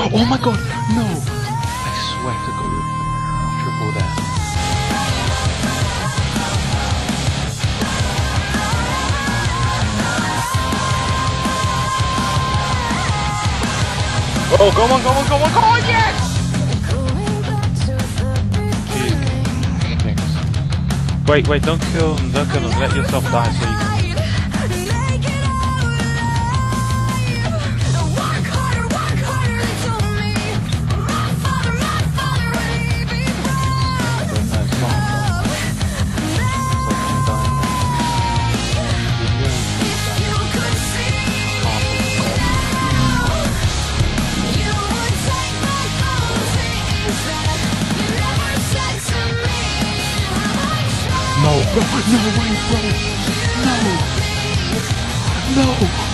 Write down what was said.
Oh my god, no! I swear to god, triple there. Oh, come on, come on, come on, come on, yes! Wait, wait, don't kill him, let yourself die so you can... No, bro, no way, bro! No! No!